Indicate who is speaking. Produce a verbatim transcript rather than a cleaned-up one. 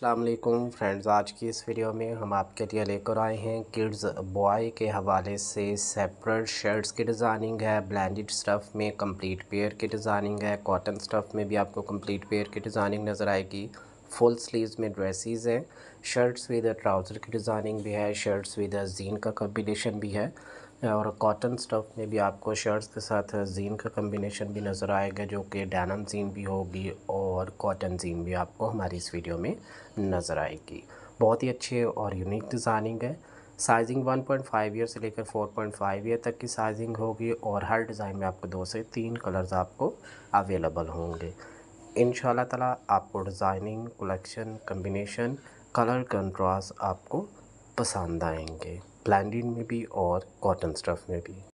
Speaker 1: अस्सलाम वालेकुम फ्रेंड्स, आज की इस वीडियो में हम आपके लिए लेकर आए हैं किड्स बॉय के हवाले से सेपरेट शर्ट्स की डिज़ाइनिंग है। ब्लेंडेड स्टफ़ में कंप्लीट पेयर की डिज़ाइनिंग है। कॉटन स्टफ़ में भी आपको कंप्लीट पेयर की डिज़ाइनिंग नज़र आएगी। फुल स्लीव्स में ड्रेसेस हैं। शर्ट्स विद ट्राउज़र की डिज़ाइनिंग भी है। शर्ट्स विद जीन का कॉम्बिनेशन भी है और कॉटन स्टफ़ में भी आपको शर्ट्स के साथ जीन का कॉम्बिनेशन भी नज़र आएगा, जो कि डेनिम जीन भी होगी और कॉटन जीन भी आपको हमारी इस वीडियो में नज़र आएगी। बहुत ही अच्छी और यूनिक डिज़ाइनिंग है। Sizing one point five year से लेकर फोर पॉइंट फाइव ईयर तक की साइजिंग होगी और हर डिज़ाइन में आपको दो से तीन कलर्स आपको अवेलेबल होंगे। इंशाल्लाह ताला आपको designing, collection, combination, colour contrast आपको पसंद आएंगे, ब्लेंडिंग में भी और कॉटन स्टफ़ में भी।